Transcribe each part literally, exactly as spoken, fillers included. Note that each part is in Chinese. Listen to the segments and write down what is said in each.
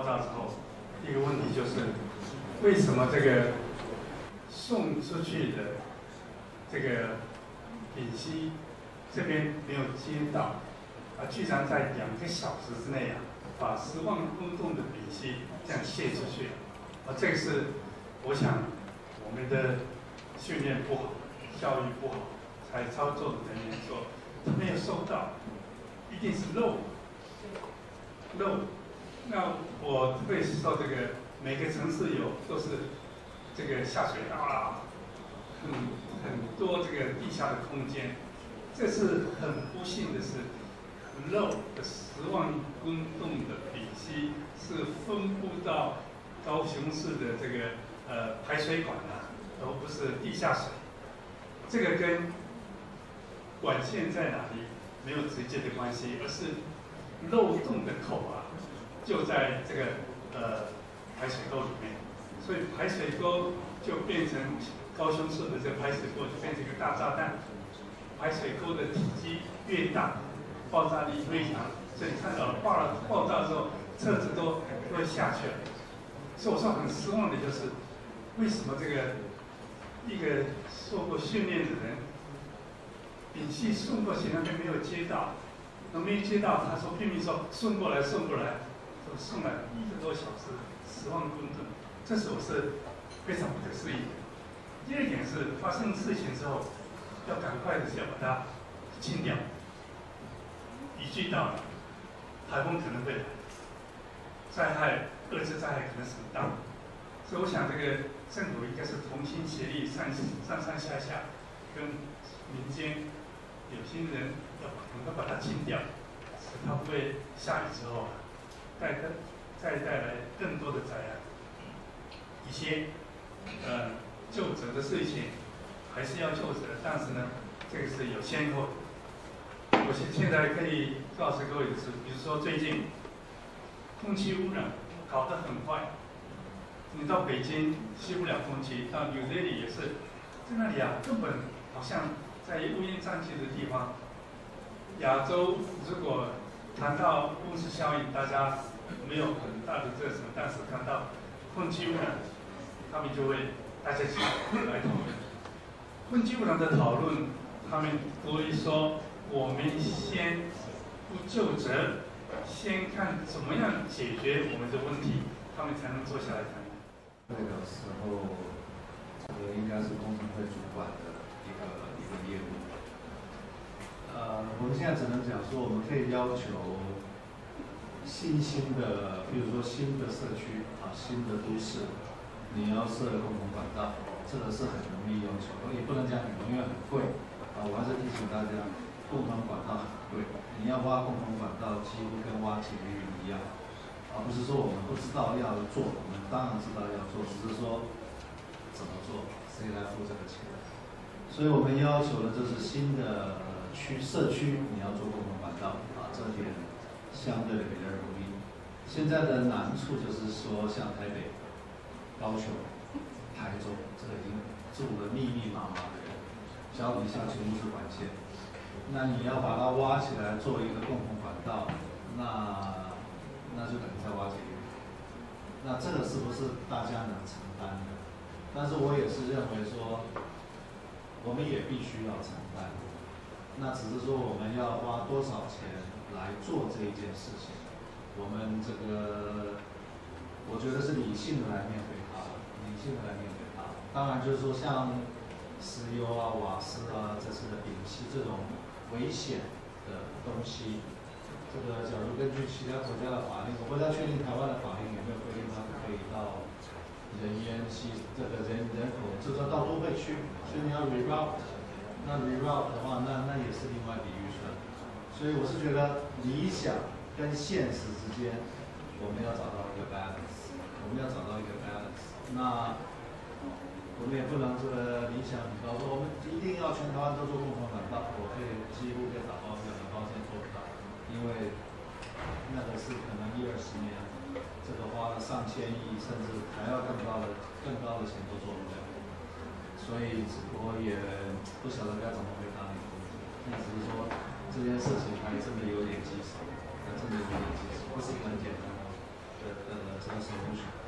大之后，一个问题就是，为什么这个送出去的这个丙烯这边没有接到，啊，居然在两个小时之内啊，把十万公吨的丙烯这样卸出去了，啊，这个是我想我们的训练不好，教育不好，才操作的人员说他没有收到，一定是漏漏。那我会说这个每个城市有都是这个下水道啦，很很多这个地下的空间，这是很不幸的是，漏的十万公吨的丙烯是分布到高雄市的这个呃排水管啊，而不是地下水。这个跟管线在哪里没有直接的关系，而是漏洞的口啊，就在这个呃排水沟里面，所以排水沟就变成高雄市的这个排水沟就变成一个大炸弹，排水沟的体积越大，爆炸力越强，所以看到爆了爆炸之后，车子都都会下去了。所以我说很失望的就是，为什么这个一个受过训练的人，丙烯送过去那边没有接到，那没有接到，他说拼命说送过来送过来，说送了一个多小时，十万公吨，这是我是非常不可思议的。第二点是发生事情之后，要赶快的是要把它清掉，雨季到了，台风可能会来，灾害二次灾害可能是很大，所以我想这个政府应该是同心协力，上上上下下，跟民间有心人要能够把它清掉，使它不会下雨之后带带再带来更多的灾害。一些呃究责的事情还是要究责，但是呢，这个是有先后的。我现现在可以告诉各位的是，比如说最近空气污染搞得很快，你到北京吸不了空气，到纽约里也是，在那里啊根本好像在乌烟瘴气的地方。亚洲如果谈到温室效应，大家没有很大的热忱，但是谈到空气污染，他们就会大家一起来讨论。空气污染的讨论，他们都会说，我们先不就责，先看怎么样解决我们的问题，他们才能坐下来谈。 那个时候，这个应该是工程会主管的一个一个业务。呃，我们现在只能讲说，我们可以要求新兴的，比如说新的社区啊，新的都市，你要设共同管道，这个是很容易要求，也不能讲很容易，因为很贵啊。我还是提醒大家，共同管道很贵，你要挖共同管道，几乎跟挖铁路一样，而不是说我们不知道要做，我们当然知道要做，只是说怎么做，谁来付这个钱。所以我们要求的就是新的区社区你要做共同管道啊，这点相对的比较容易。现在的难处就是说，像台北、高雄、台中，这个已经住了密密麻麻的人，脚底下全部是管线。那你要把它挖起来做一个共同管道，那那就等于在挖铁路。那这个是不是大家能承担的？但是我也是认为说，我们也必须要承担。那只是说我们要花多少钱来做这一件事情。我们这个，我觉得是理性的来面对它，理性的来面对它。当然就是说像石油啊、瓦斯啊，这次的丙烯这种危险的东西，这个假如根据其他国家的法令，我不太确定台湾的法令有没有规定它可以到人烟稀这个人人口，就是说到都会区，所以你要 reroute， 那 reroute 的话，那那也是另外一笔预算。所以我是觉得理想跟现实之间，我们要找到一个 balance， 我们要找到一个 balance。那我们也不能这个理想很高，说我们一定要全台湾都做共同管道，我可以几乎可以打包票，很抱歉做不到，因为那个是可能一二十年，这个花了上千亿，甚至还要更高的、更高的钱都做不了。所以我也不晓得该怎么回答你的问题。那只是说这件事情还真的有点棘手，还真的有点棘手，不是很简单的的这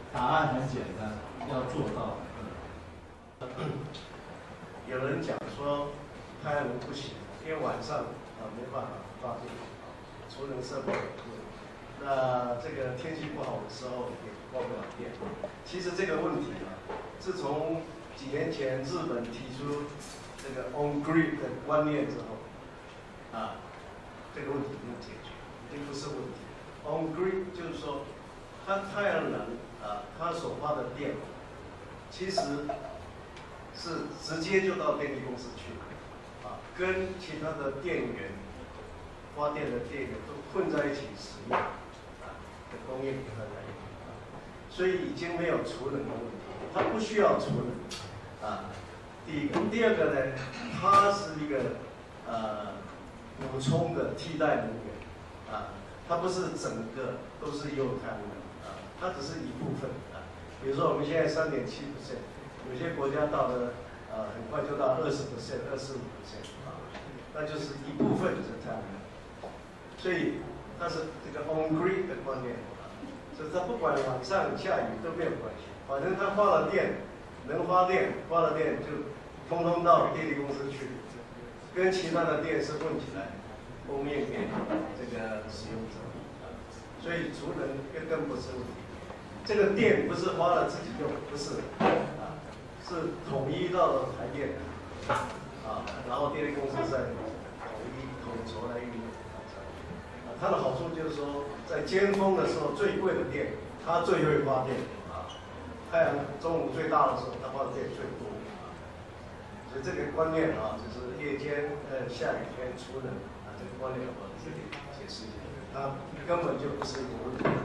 答案很简单，要做到。 有人讲说太阳能不行，因为晚上啊没办法发电，储能设备。那这个天气不好的时候也供不了电。其实这个问题啊，自从几年前日本提出这个 on grid 的观念之后，啊，这个问题已经解决，已经不是问题。on grid 就是说，它太阳能啊，它所发的电，其实是直接就到电力公司去，啊，跟其他的电源发电的电源都混在一起使用。的供应给它来用，所以已经没有储能的问题，它不需要储能啊。第一个，第二个呢，它是一个呃补充的替代能源啊，它不是整个都是用太阳能啊，它只是一部分啊。比如说我们现在三点七 percent， 有些国家到了呃很快就到二十 percent、二十五 percent 啊，那就是一部分是太阳能，所以。它是这个 on grid 的观念啊，所以它不管晚上下雨都没有关系，反正它发了电，能发电，发了电就通通到电力公司去，跟其他的电是混起来供应给这个使用者啊，所以储能根本不是问题。这个电不是花了自己用，不是啊，是统一到了台电啊，然后电力公司再统一统筹来运用。它的好处就是说，在尖峰的时候最贵的电，它最会发电啊。太阳中午最大的时候，它发的电最多啊。所以这个观念啊，就是夜间呃下雨天储能啊，这个观念我这里解释一下，它根本就不是一个问题。